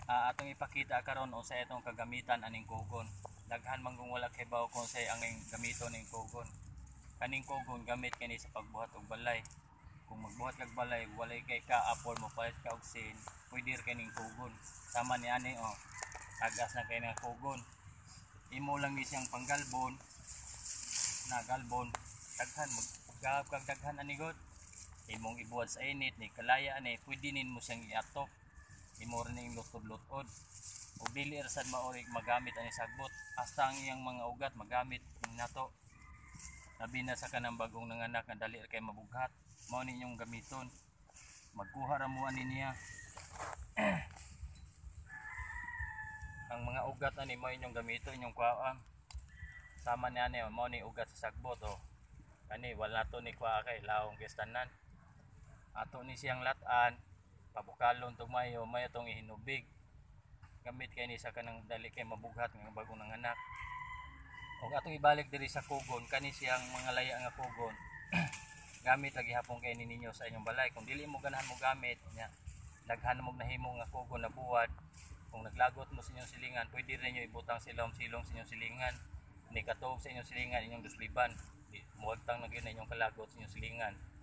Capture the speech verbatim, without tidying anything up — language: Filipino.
uh, atong ipakita karon unsa itong kagamitan aning kugon. Daghan man kung wala kay bawo kung say ang gamito ning kugon. Kaning kugon gamit kini sa pagbuhat og balay. Kung magbuhat kag balay walay kay ka-apol mo palit ka og sin, pwede ra kining kugon. Sama ni ani oh. Tagas na kay nga kugon. Imo lang ni siyang panggalbon. Na galbon daghan magagab kag daghan ani god. Imong ibuhat sa init ni kalaya ani pwede nin mo siyang iatok. Imo rin ning lutod-lutod. O dili ra sad maorig magamit ani sagbot. Hasta ang iyang mga ugat magamit nato. Labi na sa kanang bagong nanganak nga dali ra kay mabughat. Mao ni inyong gamiton. Magkuha ra mo ani niya. Ang mga ugat ani mo inyong gamiton inyong kuhaan. Sama ni ani mao ni ugat sa sagbot oh. Kani wala to ni kuha kay lawong kistanan. Ato ni siyang lat-an, pabukalon tug mayo, mayo tong ihinubig. Gamit kay ni sa kanang dali kay mabughat nga bagong nanganak. Og atong ibalik diri sa kugon, kani siyang mga laya nga kugon. Gamit lagi hapon kay ni ninyo sa inyong balay. Kung dili mo ganahan mo gamit, nya daghan mo nahimo nga kugon na buwad. Kung naglagot mo sa inyong silingan, pwede rin nyo ibutang silong-silong sa inyong silingan. Ni katuog sa inyong silingan, inyong dusliban. Muwagtang na gyud na inyong kalagot sa inyong silingan.